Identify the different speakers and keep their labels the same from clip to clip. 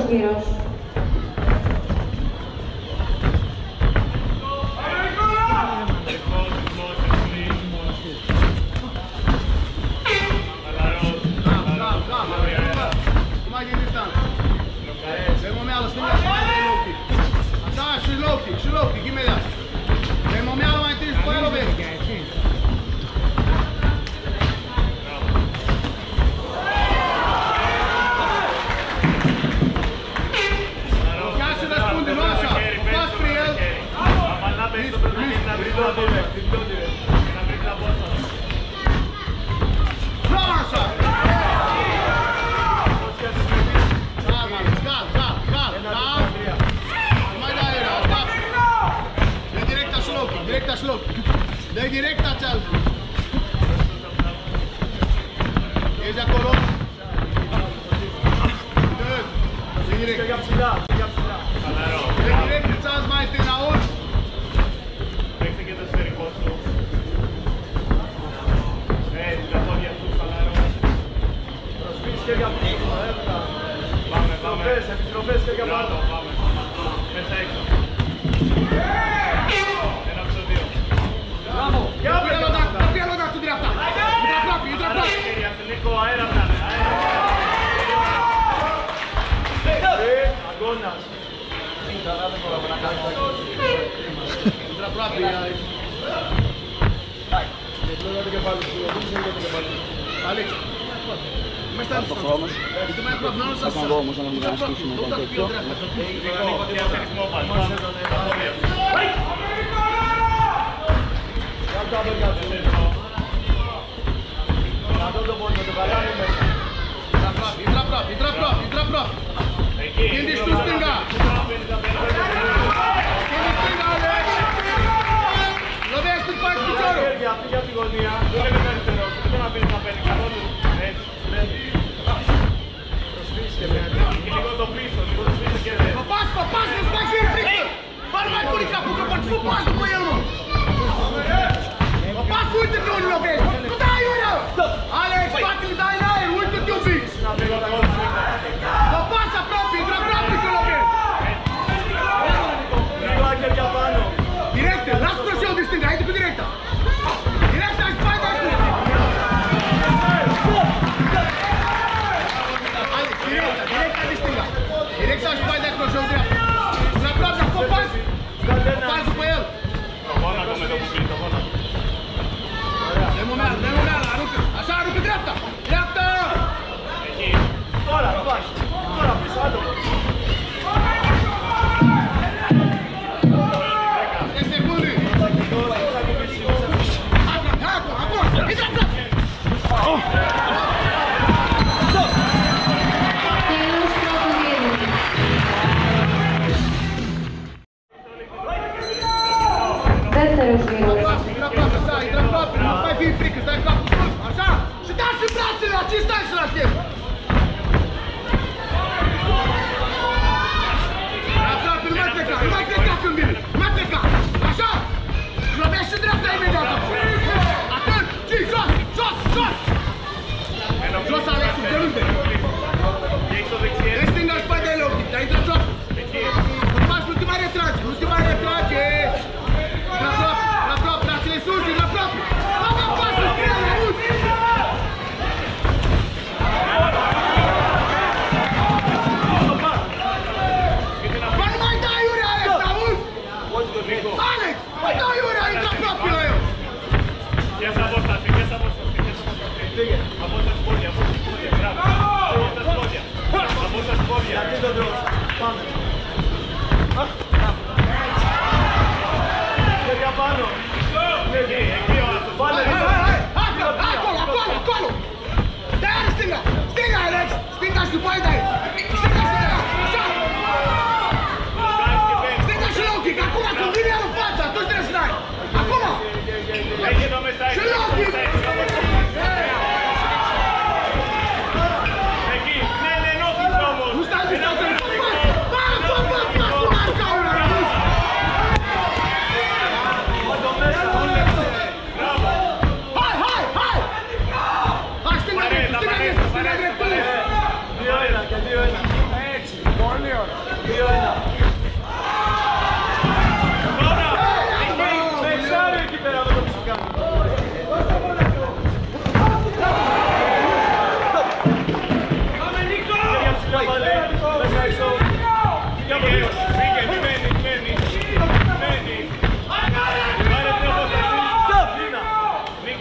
Speaker 1: γύρος.
Speaker 2: Σιλόκι, εκεί μετά.Emo mi άλλο μαϊτής, πάει το βέζι. Πιάσε τα σπούντι, νόσα. Πας πριέλ. Νόσα. Directa slot. Dai directa chal. Eza color. Dai directa. Dai directa chal mai te na on. Deixa que das ser costo. La toglia tu salaro. Rozpiszcie gapnik, Vamos. Trofeskę gapnik. Perfetto. Bravo! Capilo dato di realtà! Entra proprio! Nico, aera brava! Agonnas! Entra proprio! Dai! Alex! Come stai?
Speaker 3: Το χώμα μας. Θα κάνω εγώ όμως να μην ασκήσουμε τον τέτοιο.
Speaker 2: Entra proprio! Quindi tu stinga! Alex! Lo vesti il palco di giorno! Πας, δεν σπάει και η φρίκη! Πάρε μάει πολύ κάπου και πάρε σου πας το κολλιάνο! Πας ούτε και όλοι λοβές! Κουτάει όλα! Alex, πάτε λιτάει αέρα, ούτε και ο Βίξ! Θα πάσα proprio, entra proprio che lo vede! Diretta, lascia pressione di stinga, più diretta! Diretta, spalla qui! Diretta di stinga! Diretta, spalla qui, sono diretta! Una propria, faz com ele! Bora come dopo finito, bora! Andiamo nella, Ruka! A Ruka diretta! Diretta! Ora, vai! Ora, pisado!
Speaker 1: Δεύτερος γύρος.
Speaker 2: Non fai più fric, stai qua. Așa! Și dați în brațele la 5 stai să la aștept! Aproape, nu mai pleca când vine! Nu mai pleca! Așa! Lovești și dreapta imediat! Atent! Și jos! Jos, Alex, sub genunchi! Deci stânga și de loc, dar intră jos! Faci ultima retrage! La prop, brațele sus, la prop! Alex! Păi dă Iurea, intră proprio la el! Ia să abosați, Abosați spolia, bravo! Abosați spolia! Atât de jos, πάμε! Ia pano! Acolo! Dai-aia stânga! Stânga, Alex! Stânga și după aia dai! Stânga! Așa! Stânga și low kick! Acum, când vine el în față, atunci trebuie să dai! Acum! Și low kick! Nu stai distanță! Pas! Cum arca ăla!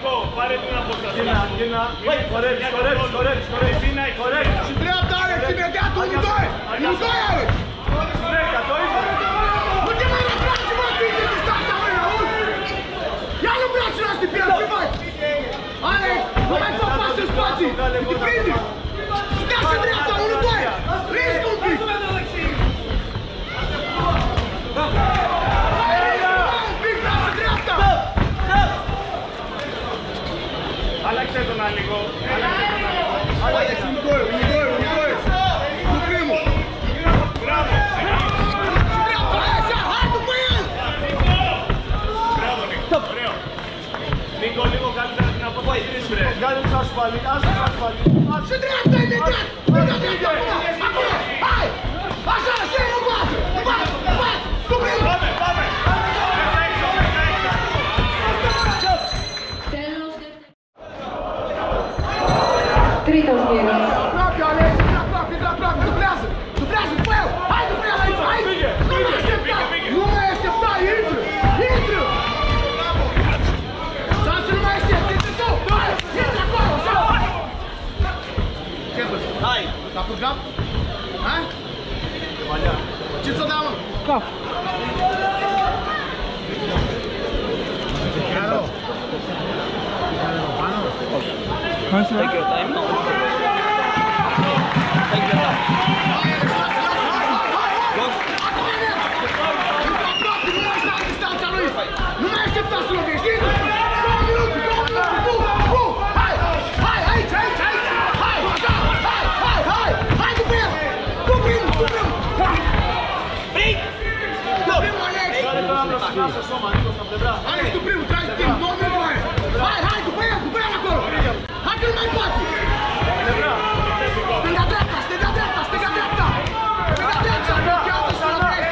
Speaker 1: Νικό, πάρε την αποστασία. Κίνα. Κορέξ.
Speaker 2: Συντρέπτα, Άλεξ, imediat, unitoi, Alex!
Speaker 1: Συνέχεια, το είπα.
Speaker 2: Uite, mai la brațul, mă, pinte distanța, mă, auzi? Ia lu brațul ăla din piață, ce faci? Alex, nu mai fă pas în spații, te prinde! Stea și dreapta, unitoi! Risc un pic!
Speaker 1: Άλλαξε τον λίγο.
Speaker 2: Alex, unitoi! Cu primul!
Speaker 1: Μπράβο!
Speaker 2: Dreapta, așa, hai după el!
Speaker 1: Μπράβο, Νίκο. Ωραίο. Νίκο, λίγο καλύτερα την αποφασίσεις, βρε. Κάνε τους ασφαλή, άσε τους ασφαλή.
Speaker 2: Și dreapta, imediat! Stânga dreapta, acolo! Hai! Așa, așa, nu bate! Cu primul!
Speaker 1: Πάμε!
Speaker 4: Τρίτος γύρος.
Speaker 2: Aproape, Alex, aproape, dublează, după el! Hai după el, aici! Nu mai aștepta, intră! Sau să nu mai aștepți, intră tu! Hai, intră acolo, așa! Ce văd? Hai! L-a purgat? Ha? Ce ți-o dau, mă?
Speaker 3: Cap.
Speaker 2: Chiaro?
Speaker 3: Take your time now. Take your time.
Speaker 2: Nu mai aștepta să lovești! 2 minute! Bum! Hai! Aici! Hai! Așa! Hai după el! Cu primul! Alex, tu primul! Tragi timp! 2 minute! Hai! După el acolo! Hai că nu mai poate! Stânga dreapta! Blochează și lovești!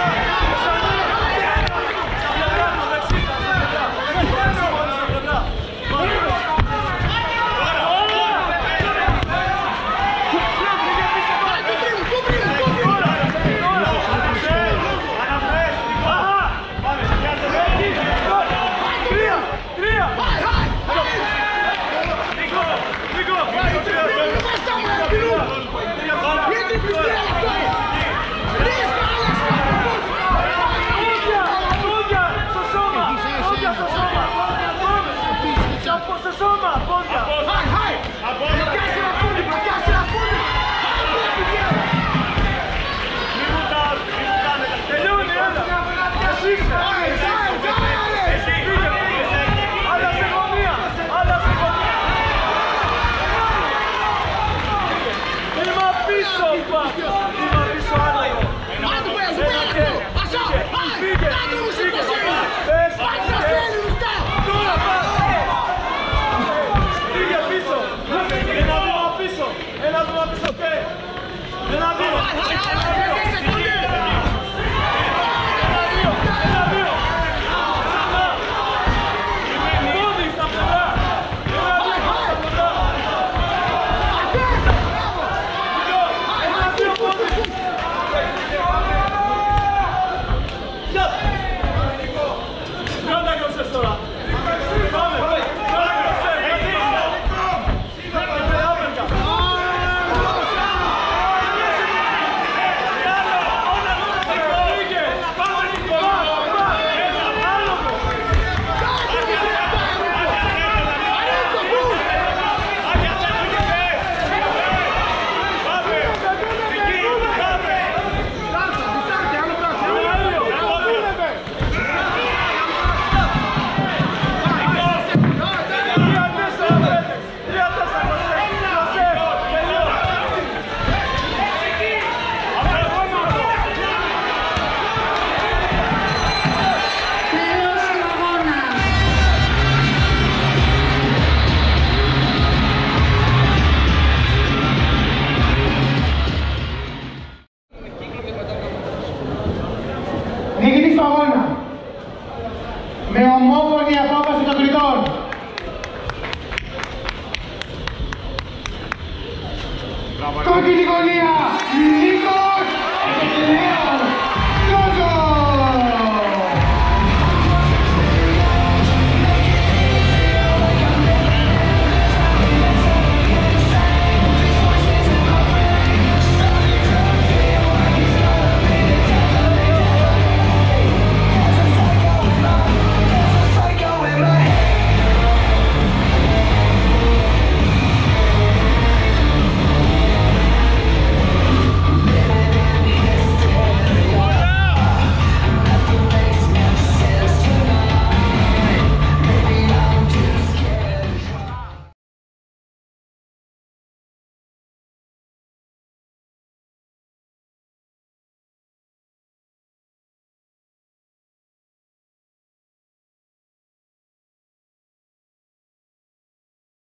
Speaker 2: Hai! Blochează la fund!
Speaker 1: Τελειώνει, έλα! Εσύ είσαι! Άλλα σε γωνία! Είμαι πίσω, άλλο!
Speaker 2: Hai după el acolo! Așa! Hai! Da drumul și trăsării! Hai trăsării, nu sta!
Speaker 1: Πήγε πίσω! Ένα βήμα πίσω! Ένα βήμα!
Speaker 2: Hai! 10 secunde! Νικητής του αγώνα, με ομόφωνη απόφαση των κριτών. Κόκκινη γωνία!